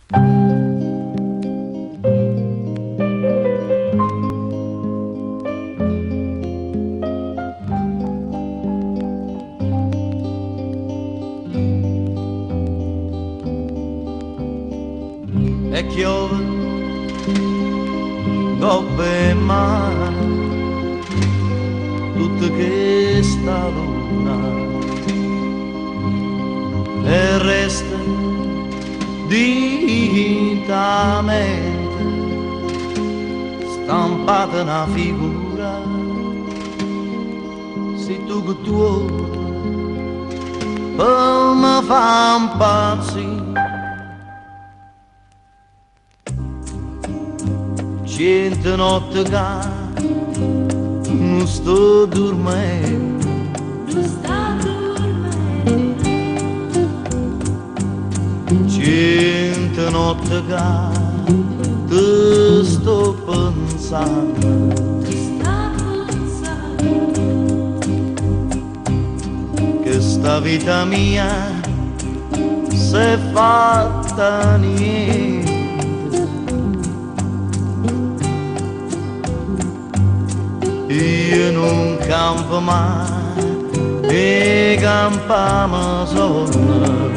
E chiove gobe mare tutta questa luna e resta ditamente stampata una figura se tu che tu per me fa impazzire. Cento notte che non sto dormendo, cento notte che ti sto pensando, che sta vita mia si è fatta niente. Io non campo mai e campiamo solo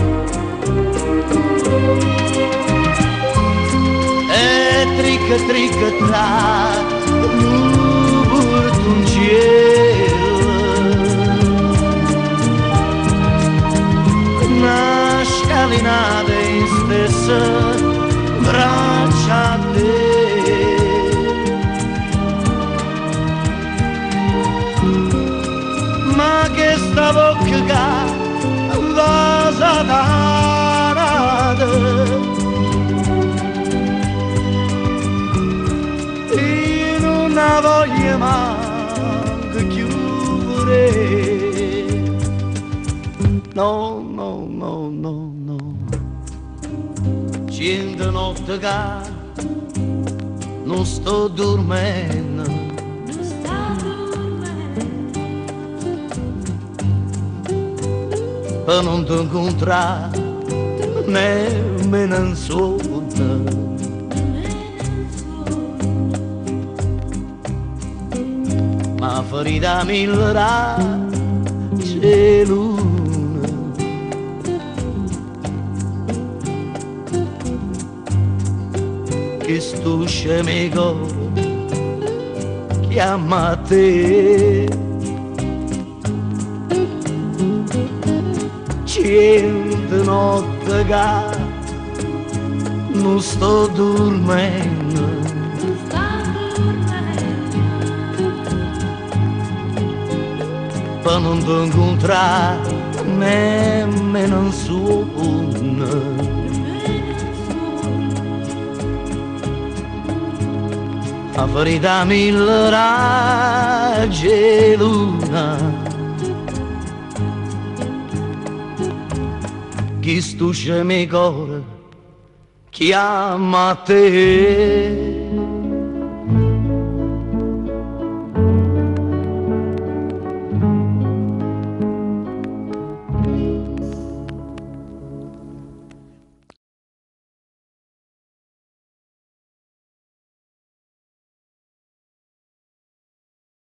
e tricca tricca tra nuvole d'un cielo una scalinata in stessa braccia a te. Ma che sta bocca che va satanata io non la voglio manco chiudere, no, no, no, no, no. Cento notte che non sto dormendo, per non ti incontrare nemmeno un sogno. Ma fuori da mille c'è luna che stuscia mi cuore, chiama te. Cento notte che non sto dormendo, per non ti incontrare nemmeno un sogno. A fuori da mille raggi luna chi stuscia mi cuore chiama te.